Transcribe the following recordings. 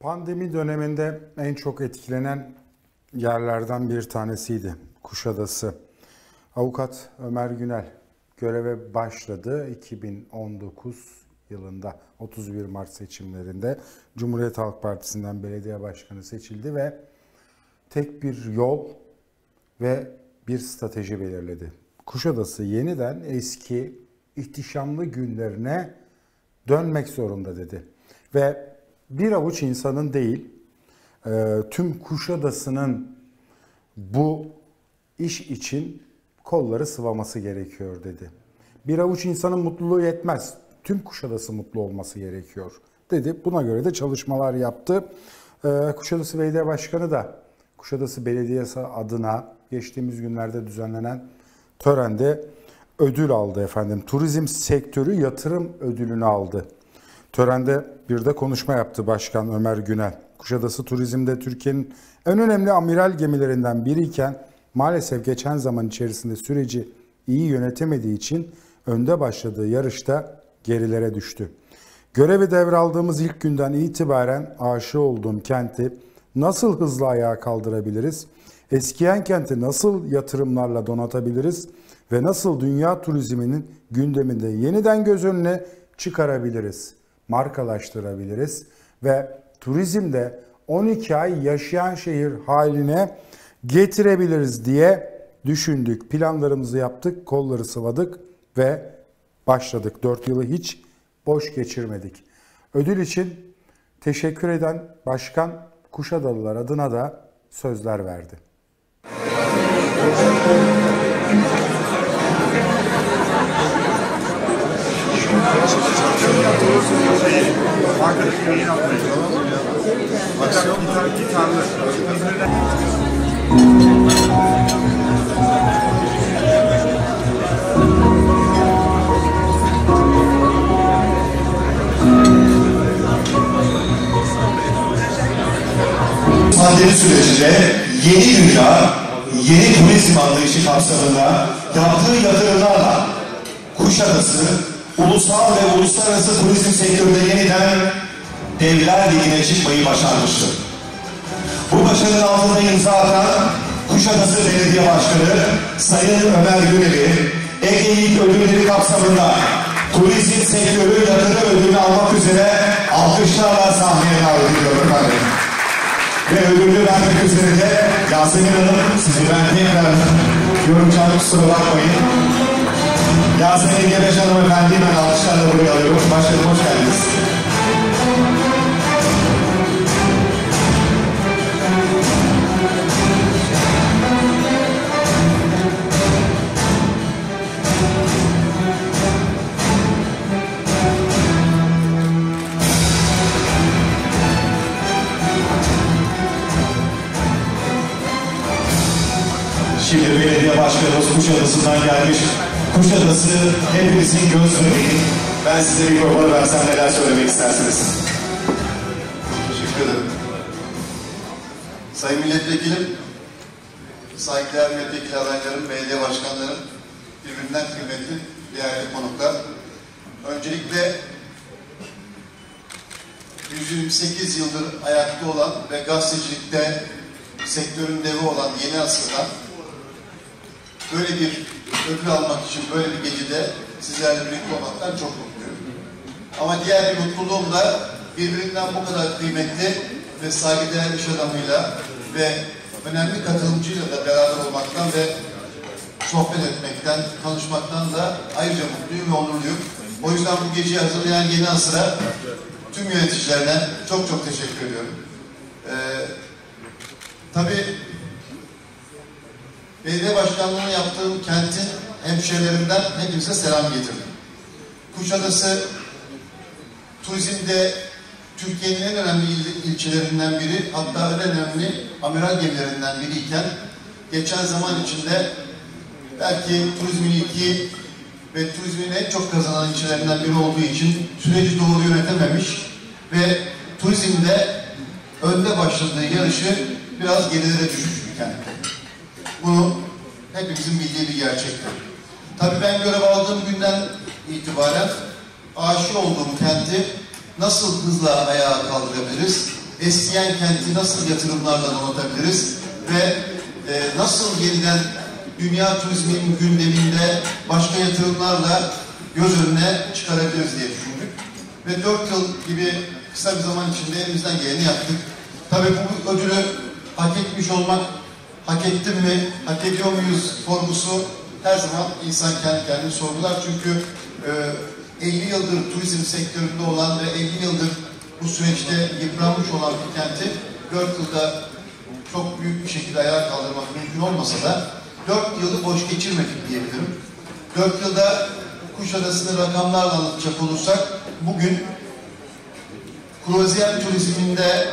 Pandemi döneminde en çok etkilenen yerlerden bir tanesiydi Kuşadası. Avukat Ömer Günel göreve başladı 2019 yılında 31 Mart seçimlerinde Cumhuriyet Halk Partisi'nden belediye başkanı seçildi ve tek bir yol ve bir strateji belirledi. Kuşadası yeniden eski ihtişamlı günlerine dönmek zorunda dedi. Ve bir avuç insanın değil, tüm Kuşadası'nın bu iş için kolları sıvaması gerekiyor dedi. Bir avuç insanın mutluluğu yetmez, tüm Kuşadası mutlu olması gerekiyor dedi. Buna göre de çalışmalar yaptı. Kuşadası Belediye Başkanı da Kuşadası Belediyesi adına geçtiğimiz günlerde düzenlenen törende ödül aldı efendim. Turizm sektörü yatırım ödülünü aldı. Törende bir de konuşma yaptı Başkan Ömer Günel. Kuşadası turizmde Türkiye'nin en önemli amiral gemilerinden biriyken maalesef geçen zaman içerisinde süreci iyi yönetemediği için önde başladığı yarışta gerilere düştü. Görevi devraldığımız ilk günden itibaren aşık olduğum kenti nasıl hızlı ayağa kaldırabiliriz? Eskiyen kenti nasıl yatırımlarla donatabiliriz? Ve nasıl dünya turizminin gündeminde yeniden göz önüne çıkarabiliriz? Markalaştırabiliriz ve turizmde 12 ay yaşayan şehir haline getirebiliriz diye düşündük. Planlarımızı yaptık, kolları sıvadık ve başladık. 4 yılı hiç boş geçirmedik. Ödül için teşekkür eden Başkan Kuşadalılar adına da sözler verdi. Pandemi sürecinde yeni dünya, yeni turizm anlayışı kapsamında yaptığı yatırımlarla Kuşadası, ulusal ve uluslararası turizm sektöründe yeniden devler ligine çıkmayı başarmıştır. Bu başarının altında imza atan Kuşadası Belediye Başkanı Sayın Ömer Günel'i Ege İlk Ödülleri kapsamında turizm sektörü yatırım ödülünü almak üzere alkışlarla sahneye davet ediyorum efendim. Ve ödülü vermek üzere de Yasemin Hanım, sizi ben tekrar yorumcağım, kusura bakmayın. Yasemin Gebeş Hanım efendim, ben alkışlarla buraya alıyorum. Başkanım hoş geldiniz. Şimdi belediye başkanımız Kuşadası'ndan gelmiş. Kuşadası hepimizin göz bebeği. Ben size mikrofonu versem neler söylemek istersiniz? Teşekkür ederim. Sayın Milletvekilim, saygıdeğer milletvekili adaylarım, belediye başkanlarım, birbirinden kıymetli değerli konuklar. Öncelikle 128 yıldır ayakta olan ve gazetecilikte sektörün devi olan Yeni Asır'dan böyle bir ödül almak için böyle bir gecede sizlerle birlikte olmaktan çok mutluyum. Ama diğer bir mutluluğum da birbirinden bu kadar kıymetli ve saygıdeğer iş adamıyla ve önemli katılımcıyla da beraber olmaktan ve sohbet etmekten, konuşmaktan da ayrıca mutluyum ve onurluyum. O yüzden bu geceyi hazırlayan Yeni Asır'a tüm yöneticilerine çok çok teşekkür ediyorum. Tabii belediye başkanlığını yaptığım kentin hemşehrilerimden hepimize selam getirdim. Kuşadası turizmde Türkiye'nin en önemli ilçelerinden biri, hatta en önemli amiral gemilerinden biriyken geçen zaman içinde belki turizmin ilki ve turizmin en çok kazanan ilçelerinden biri olduğu için süreci doğru yönetememiş ve turizmde önde başladığı yarışı biraz gerilere düşmüş bir kent. Bunu hepimizin bildiği bir gerçektir. Tabii ben görev aldığım günden itibaren aşık olduğum kenti nasıl hızla ayağa kaldırabiliriz, eskiyen kenti nasıl yatırımlarla donatabiliriz ve nasıl yeniden dünya turizminin gündeminde başka yatırımlarla göz önüne çıkarabiliriz diye düşündük. Ve 4 yıl gibi kısa bir zaman içinde elimizden geleni yaptık. Tabii bu ödülü hak etmiş olmak, hak ettim mi, hak ediyor muyuz sorgusu her zaman insan kendi kendini sorgular. Çünkü 50 yıldır turizm sektöründe olan ve 50 yıldır bu süreçte yıpranmış olan bir kenti 4 yılda çok büyük bir şekilde ayağa kaldırmak mümkün olmasa da 4 yılı boş geçirmedik diyebilirim. 4 yılda Kuşadası'nı rakamlarla anlatacak olursak bugün kruvaziyer turizminde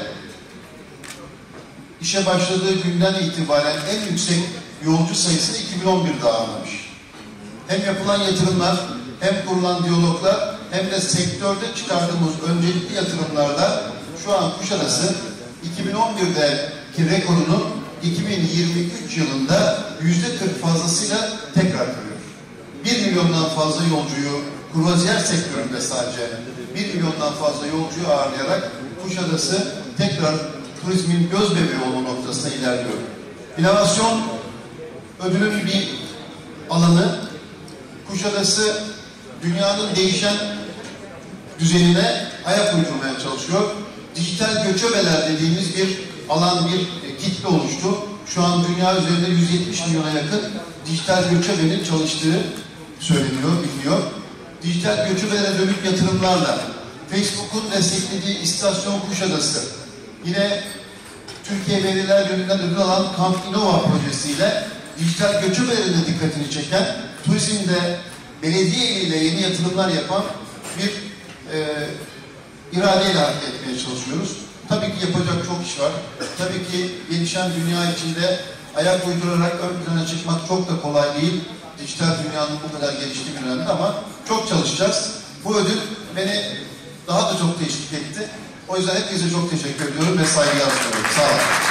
işe başladığı günden itibaren en yüksek yolcu sayısını 2011'de ağırlamış. Hem yapılan yatırımlar, hem kurulan diyaloglar, hem de sektörde çıkardığımız öncelikli yatırımlarla şu an Kuşadası 2011'deki rekorunu 2023 yılında %40 fazlasıyla tekrar kırıyor. 1 milyondan fazla yolcuyu kruvaziyer sektöründe sadece 1 milyondan fazla yolcuyu ağırlayarak Kuşadası tekrar turizmin göz bebeği olma noktasına ilerliyor. İnovasyon ödülün bir alanı. Kuşadası dünyanın değişen düzenine ayak uydurmaya çalışıyor. Dijital göçebeler dediğimiz bir alan, bir kitle oluştu. Şu an dünya üzerinde 170 milyona yakın dijital göçebenin çalıştığı söyleniyor, biliniyor. Dijital göçebelere dönük yatırımlarla Facebook'un desteklediği İstasyon Kuşadası, yine Türkiye Belediyeler Birliği'nden ödül alan Kamp Innova projesiyle dijital göçebelerin de dikkatini çeken, turizmde belediye ile yeni yatırımlar yapan bir iradeyle hareket etmeye çalışıyoruz. Tabii ki yapacak çok iş var. Tabii ki gelişen dünya içinde ayak uydurarak ön plana çıkmak çok da kolay değil. Dijital dünyanın bu kadar geliştiği bir dönemde ama çok çalışacağız. Bu ödül beni daha da çok teşvik etti. O yüzden hepinize çok teşekkür ediyorum ve saygılar sunuyorum. Sağ olun.